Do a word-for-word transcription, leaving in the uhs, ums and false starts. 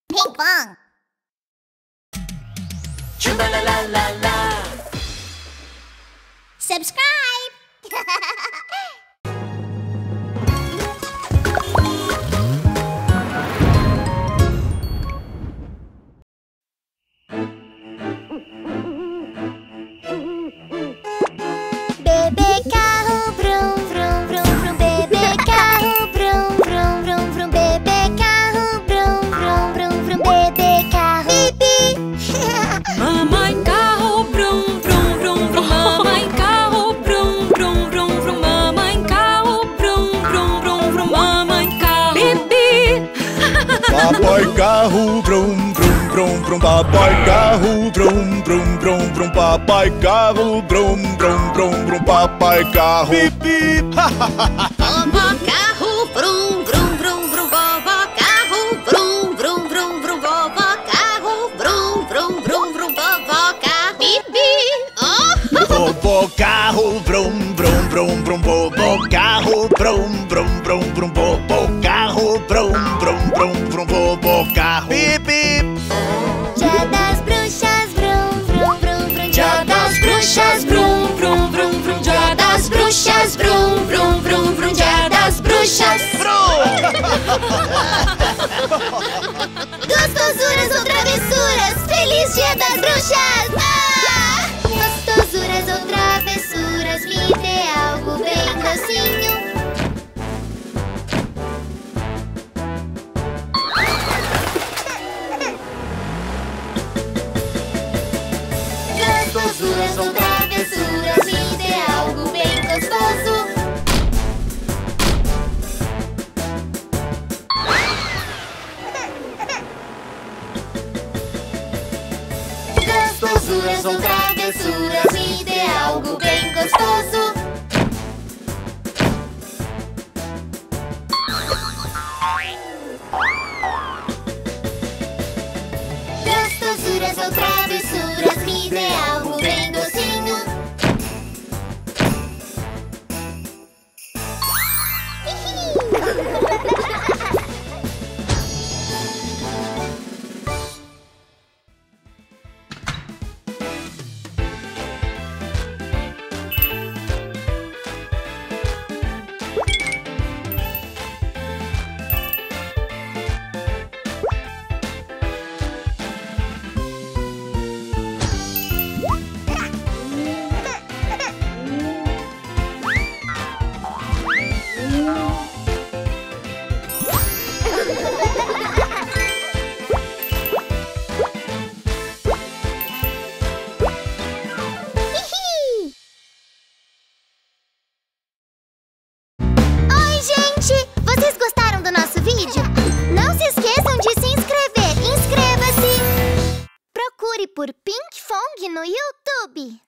Pinkfong. Tchu-la-la-la-la-la. Subscribe. Bebê carro, brum, brum, brum, brum. Bebê carro, brum, brum, brum, brum. Bebê carro, brum, brum, brum, brum. Bebê carro, bibi. Mamãe carro, brum, brum, brum, brum. Mamãe carro, brum, brum, brum, brum. Mamãe carro, brum, brum, brum, brum. Mamãe carro, bibi. Papai carro, brum, brum, brum, brum. Papai carro, brum, brum, brum, brum. Papai carro, brum, brum, brum, brum. Papai carro, bip, bip. Vovó carro, brum, brum, brum, brum. Vovó carro, brum, brum, brum, brum. Vovó carro, brum, brum, brum, brum. Vovó carro, bibi. Oh! Vovô carro, brum, brum, brum, brum. Vovô carro, brum, brum, brum, brum. Vovô carro, brum, brum, brum, brum. Vovô carro, bip, bip. Dia das bruxas, brum, brum, brum, brum. Dia das bruxas, brum, brum, brum, brum. Dia das bruxas, brum, brum, brum, brum. Dia das bruxas, gostosuras ou travessuras, feliz dia das bruxas! Ah! Gostosuras ou travessuras, me dê algo bem docinho. Gostosuras ou travessuras, me dê algo bem gostoso. Gostosuras ou travessuras, me dê algo bem gostoso. Gostosuras ou travessuras, me dê algo bem docinho. Oi, gente! Vocês gostaram do nosso vídeo? Não se esqueçam de se inscrever. Inscreva-se! Procure por Pinkfong no YouTube.